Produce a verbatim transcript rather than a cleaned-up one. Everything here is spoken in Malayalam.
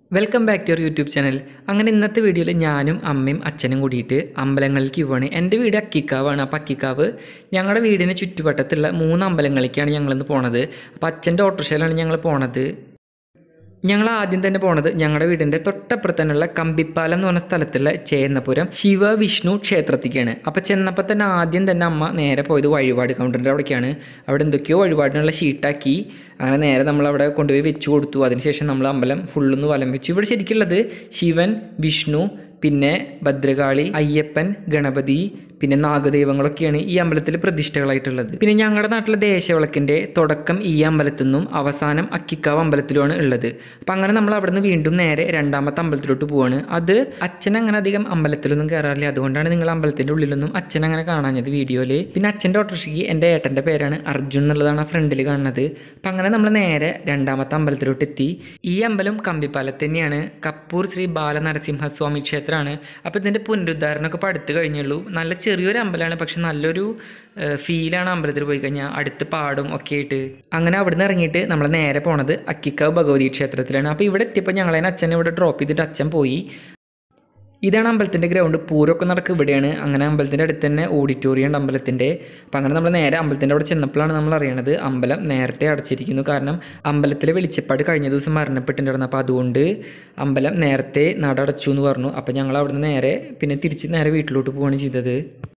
Welcome back to your YouTube channel. അങ്ങനെ ഇന്നത്തെ വീഡിയോയിൽ ഞാനും അമ്മയും അച്ഛനും കൂടിയിട്ട് അമ്പലങ്ങളിലേക്ക് പോവാണ്. എൻ്റെ വീട് അക്കിക്കാവാണ്. അപ്പോൾ അക്കിക്കാവ് ഞങ്ങളുടെ വീടിന് ചുറ്റുവട്ടത്തുള്ള മൂന്ന് അമ്പലങ്ങളിലേക്കാണ് ഞങ്ങളിന്ന് പോണത്. അപ്പോൾ അച്ഛൻ്റെ ഓട്ടോറിക്ഷയിലാണ് ഞങ്ങൾ പോണത്. ഞങ്ങൾ ആദ്യം തന്നെ പോണത് ഞങ്ങളുടെ വീടിൻ്റെ തൊട്ടപ്പുറത്ത് തന്നെയുള്ള കമ്പിപ്പാലം എന്ന് പറഞ്ഞ സ്ഥലത്തുള്ള ചേന്നപുരം ശിവ വിഷ്ണു ക്ഷേത്രത്തിലേക്കാണ്. അപ്പോൾ ചെന്നപ്പോൾ തന്നെ ആദ്യം തന്നെ അമ്മ നേരെ പോയത് വഴിപാട് കൗണ്ടറിൻ്റെ അവിടേക്കാണ്. അവിടെ എന്തൊക്കെയോ വഴിപാടിനുള്ള ഷീട്ടാക്കി അങ്ങനെ നേരെ നമ്മളവിടെ കൊണ്ടുപോയി വെച്ച് കൊടുത്തു. അതിനുശേഷം നമ്മൾ അമ്പലം ഫുള്ളൊന്ന് വലം വെച്ചു. ഇവിടെ ശരിക്കുള്ളത് ശിവൻ, വിഷ്ണു, പിന്നെ ഭദ്രകാളി, അയ്യപ്പൻ, ഗണപതി, പിന്നെ നാഗദൈവങ്ങളൊക്കെയാണ് ഈ അമ്പലത്തിൽ പ്രതിഷ്ഠകളായിട്ടുള്ളത്. പിന്നെ ഞങ്ങളുടെ നാട്ടിലെ ദേശവിളക്കിൻ്റെ തുടക്കം ഈ അമ്പലത്തിൽ നിന്നും അവസാനം അക്കിക്കാവ് അമ്പലത്തിലുമാണ് ഉള്ളത്. അപ്പം അങ്ങനെ നമ്മൾ അവിടെ നിന്ന് വീണ്ടും നേരെ രണ്ടാമത്തെ അമ്പലത്തിലോട്ട് പോവാണ്. അത് അച്ഛൻ അങ്ങനെ അധികം അമ്പലത്തിലൊന്നും കയറാറില്ല, അതുകൊണ്ടാണ് നിങ്ങൾ അമ്പലത്തിൻ്റെ ഉള്ളിലൊന്നും അച്ഛൻ അങ്ങനെ കാണാഞ്ഞത് വീഡിയോയിൽ. പിന്നെ അച്ഛൻ്റെ ഓട്ടോറിക്ഷയ്ക്ക് എൻ്റെ ഏട്ടൻ്റെ പേരാണ് അർജുൻ എന്നുള്ളതാണ് ആ ഫ്രണ്ടിൽ കാണുന്നത്. അപ്പം അങ്ങനെ നമ്മൾ നേരെ രണ്ടാമത്തെ അമ്പലത്തിലോട്ട് എത്തി. ഈ അമ്പലം കമ്പിപ്പാലത്ത് തന്നെയാണ്. കപ്പൂർ ശ്രീ ബാലനരസിംഹസ്വാമി ക്ഷേത്രമാണ്. അപ്പോൾ ഇതിൻ്റെ പുനരുദ്ധാരണമൊക്കെ ഇപ്പോൾ അടുത്ത് കഴിഞ്ഞുള്ളൂ. നല്ല ചെറിയൊരു അമ്പലമാണ്, പക്ഷെ നല്ലൊരു ഫീലാണ് അമ്പലത്തിൽ പോയി കഴിഞ്ഞാൽ. അടുത്ത് പാടും ഒക്കെ ആയിട്ട്. അങ്ങനെ അവിടുന്ന് ഇറങ്ങിയിട്ട് നമ്മൾ നേരെ പോണത് അക്കിക്കാവ് ഭഗവതി ക്ഷേത്രത്തിലാണ്. അപ്പോൾ ഇവിടെ എത്തിയപ്പോൾ ഞങ്ങളെ അച്ഛനെ ഇവിടെ ഡ്രോപ്പ് ചെയ്തിട്ട് അച്ഛൻ പോയി. ഇതാണ് അമ്പലത്തിൻ്റെ ഗ്രൗണ്ട്. പൂരമൊക്കെ നടക്കും ഇവിടെയാണ്. അങ്ങനെ അമ്പലത്തിൻ്റെ അടുത്ത് തന്നെ ഓഡിറ്റോറിയം ഉണ്ട് അമ്പലത്തിൻ്റെ. അപ്പം അങ്ങനെ നമ്മൾ നേരെ അമ്പലത്തിൻ്റെ അവിടെ ചെന്നപ്പോഴാണ് നമ്മൾ അറിയണത് അമ്പലം നേരത്തെ അടച്ചിരിക്കുന്നു. കാരണം അമ്പലത്തിലെ വെളിച്ചപ്പാട് കഴിഞ്ഞ ദിവസം മരണപ്പെട്ടിട്ടുണ്ടായിരുന്നു. അപ്പോൾ അതുകൊണ്ട് അമ്പലം നേരത്തെ നട അടച്ചു എന്ന് പറഞ്ഞു. അപ്പോൾ ഞങ്ങൾ അവിടുന്ന് നേരെ പിന്നെ തിരിച്ച് നേരെ വീട്ടിലോട്ട് പോവുകയാണ് ചെയ്തത്.